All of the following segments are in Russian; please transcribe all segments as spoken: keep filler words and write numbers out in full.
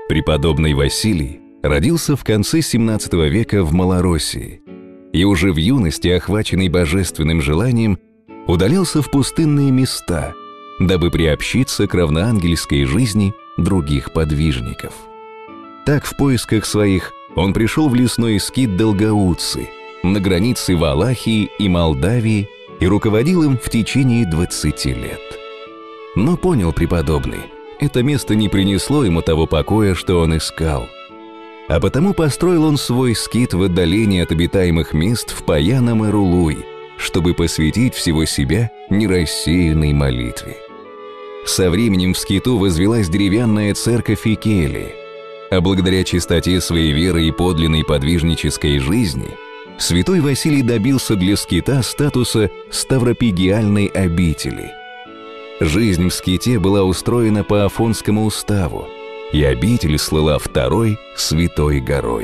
Преподобный Василий родился в конце семнадцатого века в Малороссии и уже в юности, охваченный божественным желанием, удалился в пустынные места, дабы приобщиться к равноангельской жизни других подвижников. Так в поисках своих он пришел в лесной скит Долгоутцы, на границе Валахии и Молдавии, и руководил им в течение двадцати лет. Но понял преподобный, это место не принесло ему того покоя, что он искал. А потому построил он свой скит в отдалении от обитаемых мест в Паяна-Марулуй, чтобы посвятить всего себя нерассеянной молитве. Со временем в скиту возвелась деревянная церковь Икелии, а благодаря чистоте своей веры и подлинной подвижнической жизни святой Василий добился для скита статуса ставропигиальной обители. Жизнь в ските была устроена по Афонскому уставу, и обитель слыла второй святой горой.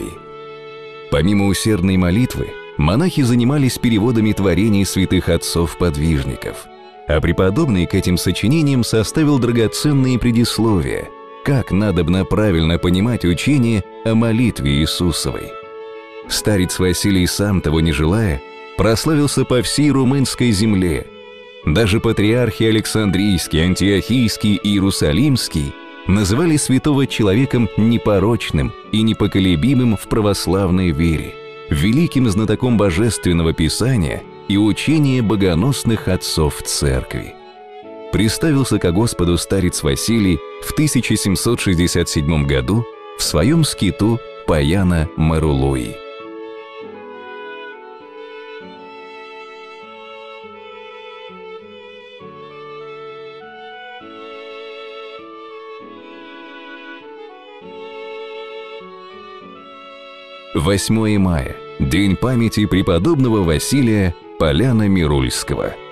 Помимо усердной молитвы, монахи занимались переводами творений святых отцов-подвижников, а преподобный к этим сочинениям составил драгоценные предисловия, как надобно правильно понимать учение о молитве Иисусовой. Старец Василий, сам того не желая, прославился по всей румынской земле. Даже патриархи Александрийский, Антиохийский и Иерусалимский называли святого человеком непорочным и непоколебимым в православной вере, великим знатоком божественного писания и учения богоносных отцов церкви. Приставился ко Господу старец Василий в тысяча семьсот шестьдесят седьмом году в своем скиту Паяна-Марулуй. восьмое мая – День памяти преподобного Василия Поляно-Мирульского.